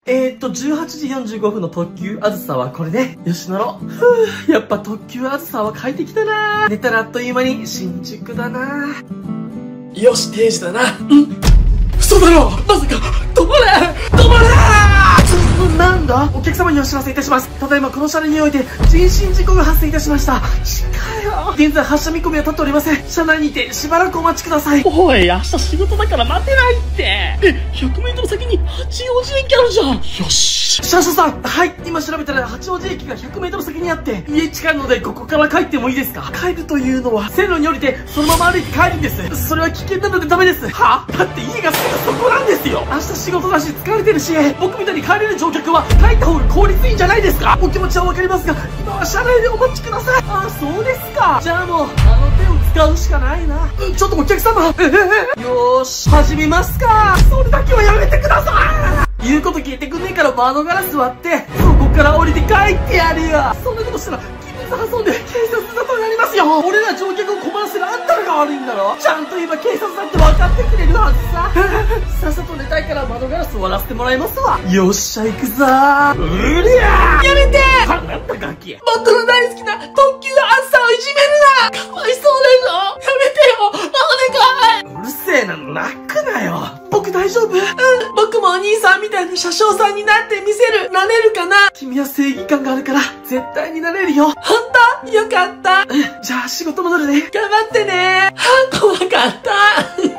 18時45分の特急あずさはこれね。よし乗ろう。やっぱ特急あずさは快適だな。寝たらあっという間に新宿だな。よし、定時だな。嘘だろ。まさか、止まれ止まれ。なんだ？お客様にお知らせいたします。ただいまこの車両において人身事故が発生いたしました。しかよ。現在発車見込みは立っておりません。車内にてしばらくお待ちください。 おい、明日仕事だから待てないって。100メートル先に八王子駅あるじゃん。よし。 車掌さん、はい、今調べたら八王子駅が100メートル先にあって、家近いのでここから帰ってもいいですか？帰るというのは、線路に降りてそのまま歩いて帰るんです。それは危険なのでダメです。は？だって家がすぐそこなんですよ。明日仕事だし疲れてるし、僕みたいに帰れる乗客は帰った方が効率いいんじゃないですか？お気持ちはわかりますが、今は車内でお待ちください。あ、そうですか。じゃあもう、あの手を使うしかないな。ちょっとお客様。よーし、始めますか。それだけはやめてください。言うこと聞いてくんねえから窓ガラス割って、そこから降りて帰ってやるよ。そんなことしたら、機密破損で警察沙汰になりますよ。俺ら乗客を困らせるあんたらが悪いんだろ。ちゃんと言えば警察だって分かってくれるはずさ。さっさと寝たいから窓ガラス割らせてもらいますわ。よっしゃ行くぞー。うりゃー。やめてー。なんだガキ。 僕の大好きな特急あずさをいじめるな。かわいそうでしょ。やめてよ。お願い。 うるせえな、泣くなよ。僕大丈夫？ 僕もお兄さんみたいな車掌さんになってみせる。なれるかな？ 君は正義感があるから、絶対になれるよ。 ほんと？よかった。 じゃあ仕事戻るね。 頑張ってね。怖かった。